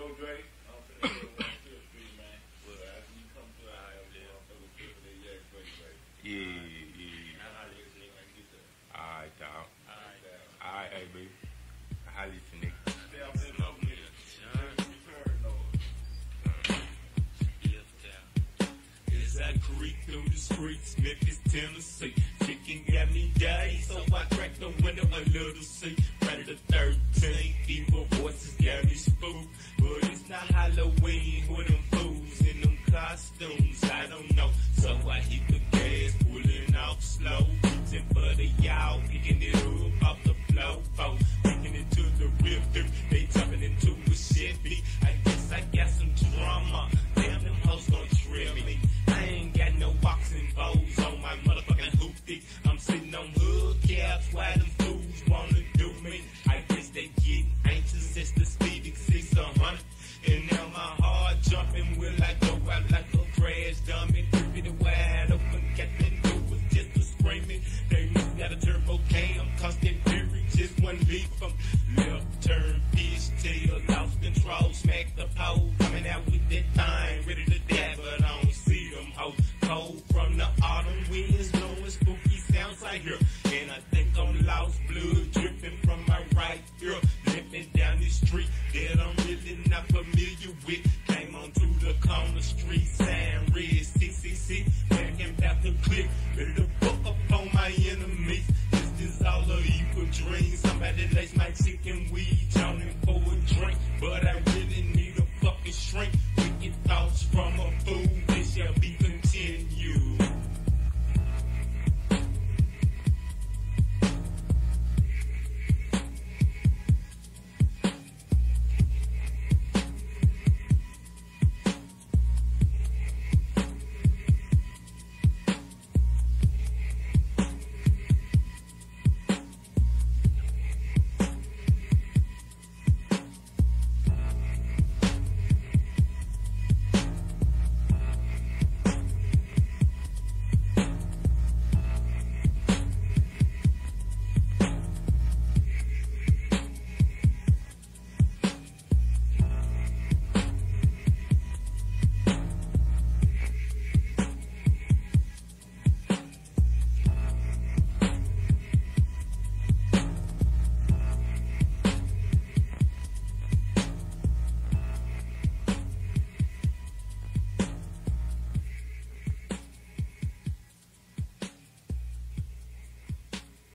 Alright, dog. Alright, hey, baby. How you nigga? As I creep through the streets, Memphis, Tennessee, chicken got me days, so I cracked the window a little see. Friday the 13th, evil voices got me spooked, but it's not Halloween with them fools in them costumes. I don't know, so I hit the gas, pulling off slow, reaching for the y'all, picking it up off the floor, taking it to the river. They jumping into a Chevy. I guess I got some drama. Damn, them hoes gon' trip me. I ain't got no boxing bows on my motherfucking hoopty. I'm sitting on hood caps while them fools wanna do me. I guess they get anxious as the speeding 600. And now my heart jumping, will I go out like a crash dummy? Tripping it wide open, got that do was just a screaming. They must got a turbo cam, cause that fury just one leap from left turn, fishtail, lost control, smack the pole, coming out with that thing, ready to die, but I don't see them hoes. Cold from the autumn winds, blowing spooky sounds I hear, and I think I'm lost, blood dripping from my right ear, limping down the street, dead on